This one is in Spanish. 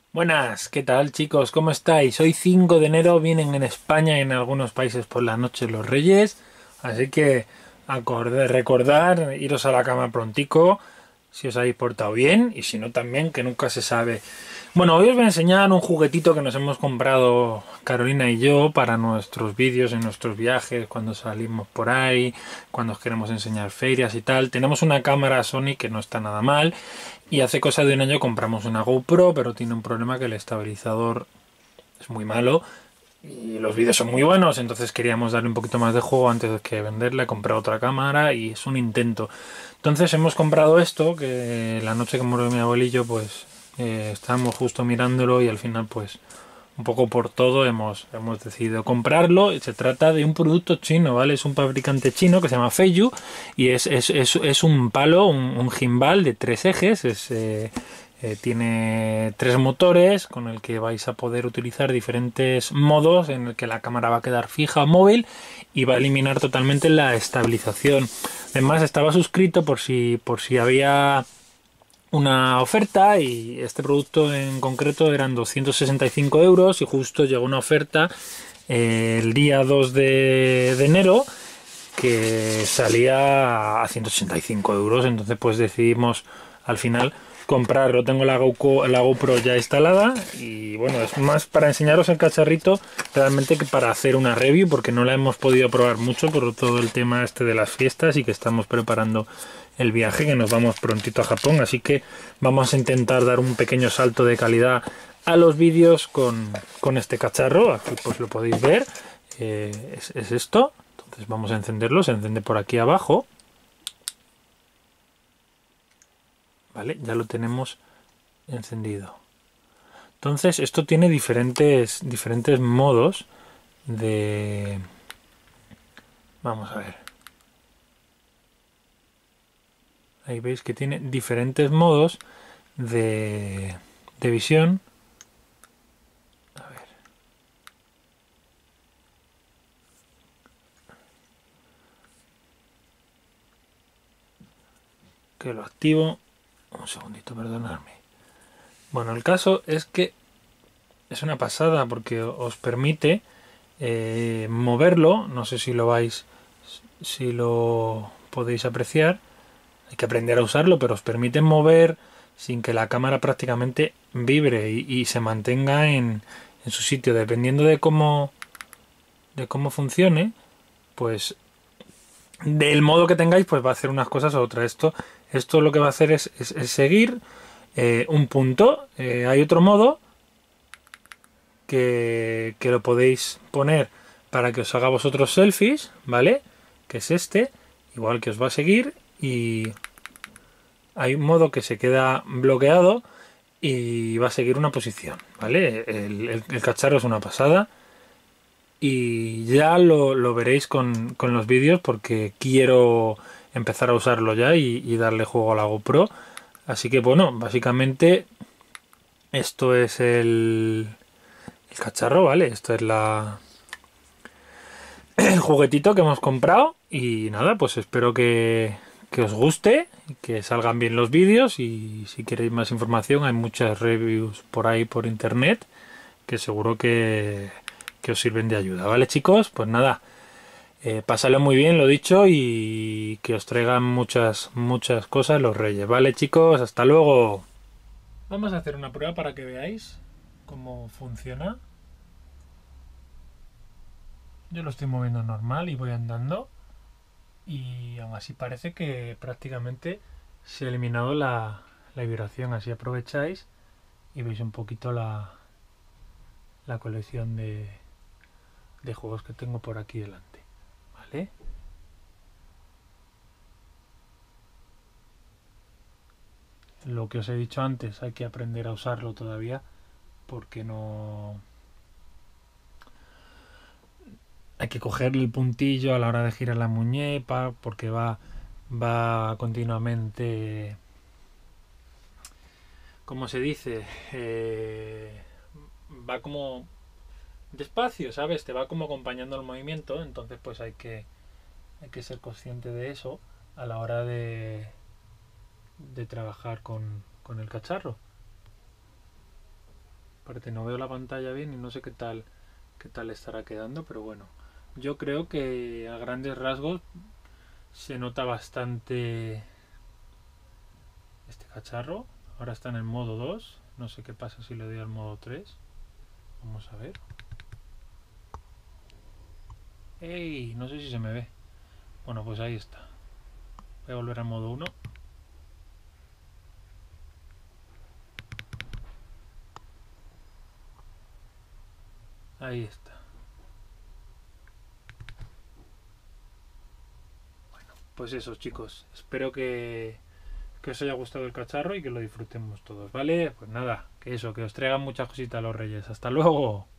Buenas, ¿qué tal chicos? ¿Cómo estáis? Hoy 5 de enero vienen en España y en algunos países por la noche los Reyes, así que recordar, iros a la cama prontico si os habéis portado bien y si no también, que nunca se sabe. Bueno, hoy os voy a enseñar un juguetito que nos hemos comprado Carolina y yo para nuestros vídeos en nuestros viajes, cuando salimos por ahí, cuando os queremos enseñar ferias y tal. Tenemos una cámara Sony que no está nada mal y hace cosa de un año compramos una GoPro, pero tiene un problema que el estabilizador es muy malo y los vídeos son muy buenos, entonces queríamos darle un poquito más de juego antes de que venderla. He comprado otra cámara y es un intento. Entonces hemos comprado esto, que la noche que murió mi abuelillo, pues estábamos justo mirándolo y al final pues un poco por todo hemos decidido comprarlo. Se trata de un producto chino, ¿vale? Es un fabricante chino que se llama Feiyu y es un palo, un gimbal de 3 ejes. Tiene 3 motores con el que vais a poder utilizar diferentes modos en el que la cámara va a quedar fija o móvil y va a eliminar totalmente la estabilización. Además estaba suscrito por si había una oferta y este producto en concreto eran 265 euros y justo llegó una oferta el día 2 de enero que salía a 185 euros. Entonces pues decidimos al final comprarlo. Tengo la GoPro ya instalada y bueno, es más para enseñaros el cacharrito realmente que para hacer una review, porque no la hemos podido probar mucho por todo el tema este de las fiestas y que estamos preparando el viaje, que nos vamos prontito a Japón, así que vamos a intentar dar un pequeño salto de calidad a los vídeos con este cacharro. Aquí pues lo podéis ver, es esto. Entonces vamos a encenderlo, se enciende por aquí abajo. Vale, ya lo tenemos encendido. Entonces esto tiene diferentes modos de... Vamos a ver. Ahí veis que tiene diferentes modos de visión. A ver. Que lo activo. Un segundito, perdonadme. Bueno, el caso es que es una pasada porque os permite moverlo. No sé si lo podéis apreciar. Hay que aprender a usarlo, pero os permite mover sin que la cámara prácticamente vibre y se mantenga en su sitio. Dependiendo de cómo funcione, pues del modo que tengáis, pues va a hacer unas cosas u otras. Esto lo que va a hacer es seguir un punto. Hay otro modo que lo podéis poner para que os haga vosotros selfies, ¿vale? Que es este, igual que os va a seguir, y hay un modo que se queda bloqueado y va a seguir una posición, ¿vale? El cacharro es una pasada y ya lo veréis con los vídeos porque quiero empezar a usarlo ya y darle juego a la GoPro. Así que bueno, básicamente esto es el cacharro, ¿vale? Esto es el juguetito que hemos comprado y nada, pues espero que os guste, que salgan bien los vídeos y si queréis más información hay muchas reviews por ahí por internet que seguro que os sirven de ayuda, ¿vale chicos? Pues nada, pásalo muy bien, lo dicho, y que os traigan muchas cosas los reyes, ¿vale chicos? Hasta luego. Vamos a hacer una prueba para que veáis cómo funciona. Yo lo estoy moviendo normal y voy andando y aún así parece que prácticamente se ha eliminado la vibración. Así aprovecháis y veis un poquito la colección de juegos que tengo por aquí delante, ¿vale? Lo que os he dicho antes, hay que aprender a usarlo todavía porque no... Hay que cogerle el puntillo a la hora de girar la muñeca porque va continuamente... ¿Cómo se dice? Va como despacio, ¿sabes? Te va como acompañando el movimiento, entonces pues hay que ser consciente de eso a la hora de trabajar con el cacharro. Aparte no veo la pantalla bien y no sé qué tal estará quedando, pero bueno. Yo creo que a grandes rasgos se nota bastante este cacharro. Ahora está en el modo 2. No sé qué pasa si le doy al modo 3. Vamos a ver. ¡Ey! No sé si se me ve. Bueno, pues ahí está. Voy a volver al modo 1. Ahí está. Bueno, pues eso, chicos. Espero que os haya gustado el cacharro y que lo disfrutemos todos, ¿vale? Pues nada, que eso, que os traigan muchas cositas los reyes. Hasta luego.